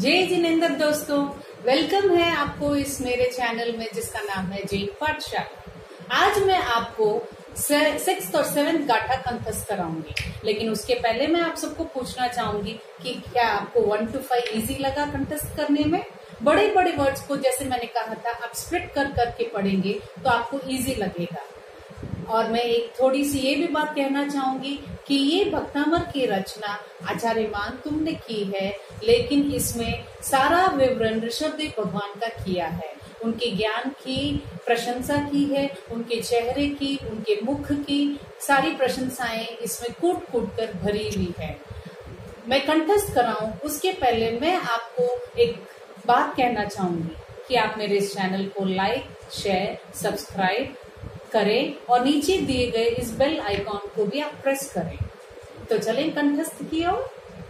जय जिनेंद्र दोस्तों, वेलकम है आपको इस मेरे चैनल में जिसका नाम है जैन पाठशाला। आज मैं आपको 6th और 7th गाथा कंठस्थ कराऊंगी, लेकिन उसके पहले मैं आप सबको पूछना चाहूंगी कि क्या आपको 1 to 5 इजी लगा कंठस्थ करने में? बड़े बड़े वर्ड्स को जैसे मैंने कहा था आप स्प्लिट कर करके पढ़ेंगे तो आपको इजी लगेगा। और मैं एक थोड़ी सी ये भी बात कहना चाहूंगी कि ये भक्तामर की रचना आचार्य मान तुमने की है, लेकिन इसमें सारा विवरण ऋषभदेव भगवान का किया है। उनके ज्ञान की प्रशंसा की है, उनके चेहरे की, उनके मुख की सारी प्रशंसाएं इसमें कूट कूट कर भरी हुई है। मैं कंठस्थ कराऊं उसके पहले मैं आपको एक बात कहना चाहूंगी कि आप मेरे इस चैनल को लाइक, शेयर, सब्सक्राइब करें और नीचे दिए गए इस बेल आइकॉन को भी आप प्रेस करें। तो चलें कंठस्थ की ओर।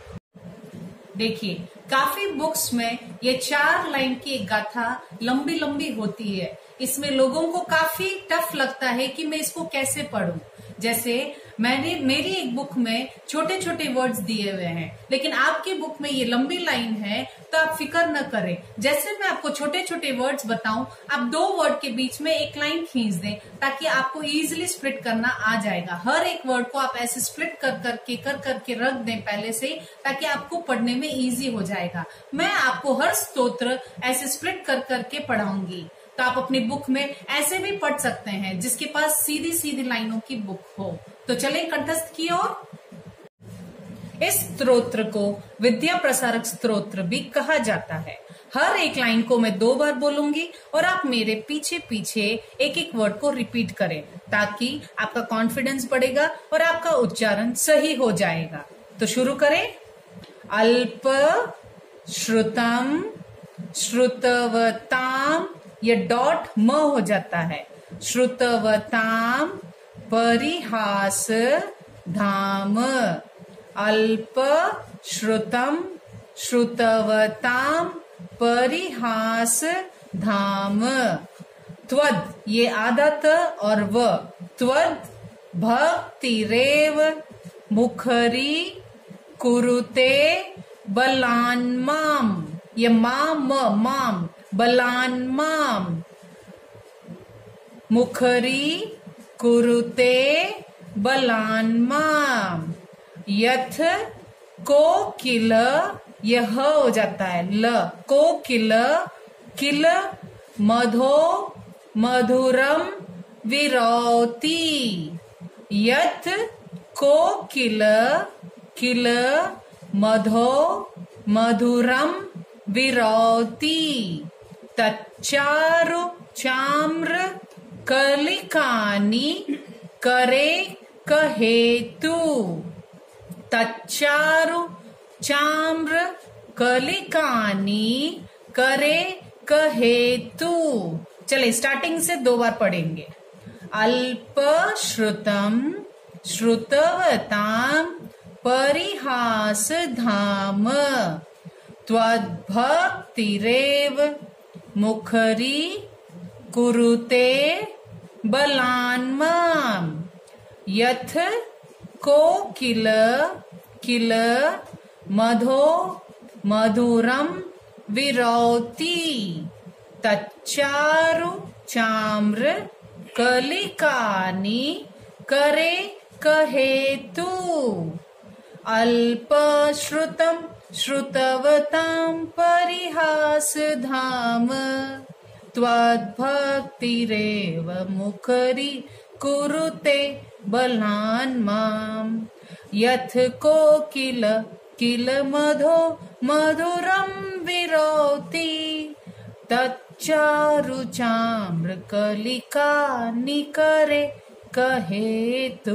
देखिए, काफी बुक्स में ये 4 लाइन की एक गाथा लंबी लंबी होती है। इसमें लोगों को काफी टफ लगता है कि मैं इसको कैसे पढूं। जैसे मेरी एक बुक में छोटे छोटे वर्ड्स दिए हुए हैं, लेकिन आपकी बुक में ये लंबी लाइन है, तो आप फिक्र न करें। जैसे मैं आपको छोटे छोटे वर्ड्स बताऊं, आप 2 वर्ड के बीच में एक लाइन खींच दें ताकि आपको इजीली स्प्लिट करना आ जाएगा। हर एक वर्ड को आप ऐसे स्प्लिट कर करके रख दें पहले से, ताकि आपको पढ़ने में इजी हो जाएगा। मैं आपको हर स्तोत्र ऐसे स्प्लिट कर करके पढ़ाऊंगी, तो आप अपनी बुक में ऐसे भी पढ़ सकते हैं जिसके पास सीधी सीधी लाइनों की बुक हो। तो चलें कंठस्थ की ओर। इस स्तोत्र को विद्या प्रसारक स्तोत्र भी कहा जाता है। हर एक लाइन को मैं 2 बार बोलूंगी और आप मेरे पीछे पीछे एक एक वर्ड को रिपीट करें, ताकि आपका कॉन्फिडेंस बढ़ेगा और आपका उच्चारण सही हो जाएगा। तो शुरू करें। अल्प श्रुतम श्रुतवताम, ये डॉट म हो जाता है। श्रुतवताम परिहास धाम। अल्प श्रुतम श्रुतवताम परिहास धाम। त्वद, ये आधा त और व। त्वद भक्तिरेव मुखरी कुरुते बलान्माम, ये माम बलान्माम। मुखरी कुरुते बलान्माम। यथ कोकिल, यह हो जाता है ल। कोकिल किल मधो मधुरम विरौती। यथ कोकिल किल मधो मधुरम विरौती। तच्चारु चाम्र कलिकानि करे कहेतु। तच्चारु चाम्र कलिकानि करे कहेतु। चले स्टार्टिंग से 2 बार पढ़ेंगे। अल्प श्रुतम श्रुतवताम परिहास धाम। त्वद्भक्तिरेव मुखरी कुरुते बलान्माम। यथ कोकिल किल मधो मधुरम विरौती। तच्चारु चाम्र कलिकानि करे कहेतु। अल्प श्रुतम श्रुतवताम परिहास धाम। त्वद्भक्तिरेव मुखरी कुरुते बलान्माम। यथ कोकिल किल मधो मधुरम विरौती। तच्चारु चाम्र कलिकानि करे कहेतु।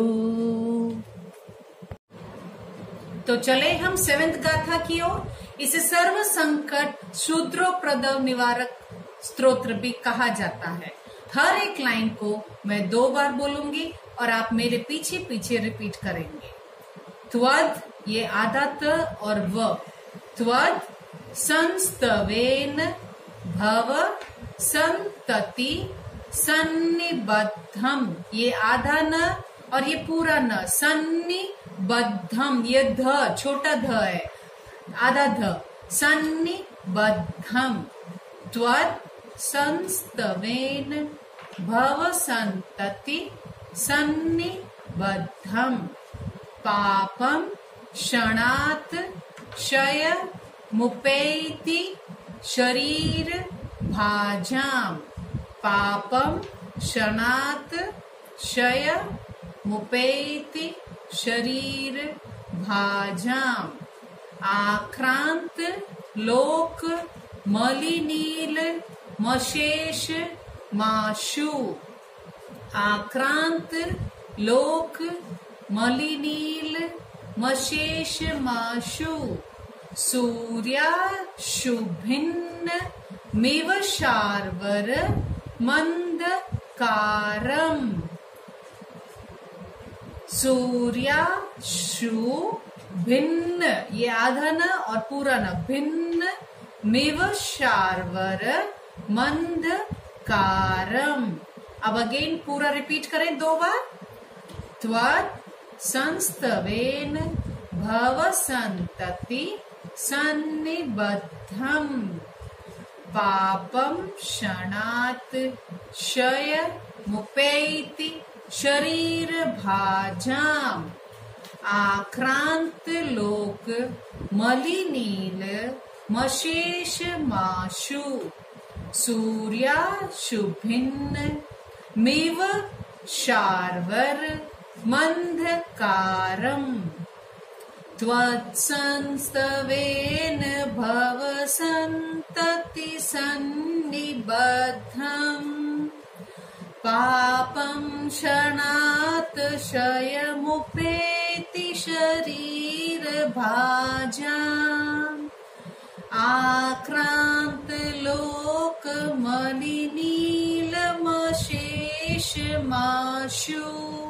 तो चले हम 7th गाथा की ओर। इसे सर्व संकट शूद्रोप्रदव निवारक स्तोत्र भी कहा जाता है। हर एक लाइन को मैं 2 बार बोलूंगी और आप मेरे पीछे पीछे रिपीट करेंगे। त्वद, ये आधा त और व। त्वद संस्तवेन भव संतति सन्निबद्धम, ये आधा न और ये पूरा न। सन्निबद्धम, ये ध छोटा ध है, आधा ध। सन्निबद्धम त्वत् संस्तवेन भव संतति सन्निबद्धम पापम क्षणात् क्षय मुपेति शरीर भाजाम पापम क्षणात् क्षय मुपेति शरीर भाजाम आक्रांत लोक मलिनील मशेष माशु आक्रांत लोक मलिनील मशेष माशु सूर्याशुभिन्न मिव शार्वर मंदकारम सूर्याशु भिन्न, ये आधा न और पूरा न, भिन्न मिव शार्वर मंदकारम। अब अगेन पूरा रिपीट करें 2 बार। त्वत् संस्तवेन भव संतति सन्निबद्धम पापम क्षणात् क्षय मुपेति शरीर भाजाम आक्रांत लोक मलिनील मशेष माशु सूर्याशुभिन्न मिव शार्वर मंधकारम त्वत्संस्तवेन भव संतति सन्निबद्धम पापं क्षणात् क्षयमुपेति शरीर भाजाम् आक्रांत लोक मलिनीलमशेष माशु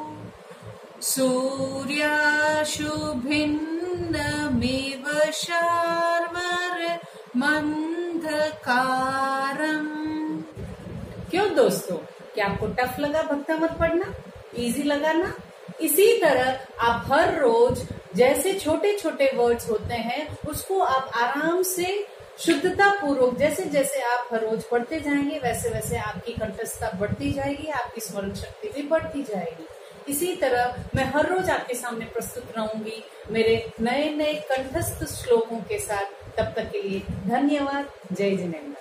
सूर्याशुभिन्नमिव शार्वर मंधकारम। क्यों दोस्तों, क्या आपको टफ लगा भक्तामृत पढ़ना? इजी लगा ना? इसी तरह आप हर रोज जैसे छोटे छोटे वर्ड्स होते हैं उसको आप आराम से शुद्धता पूर्वक जैसे जैसे आप हर रोज पढ़ते जाएंगे वैसे वैसे आपकी कंठस्थता बढ़ती जाएगी, आपकी स्मरण शक्ति भी बढ़ती जाएगी। इसी तरह मैं हर रोज आपके सामने प्रस्तुत रहूंगी मेरे नए नए कंठस्थ श्लोकों के साथ। तब तक के लिए धन्यवाद। जय जिनेन्द्र।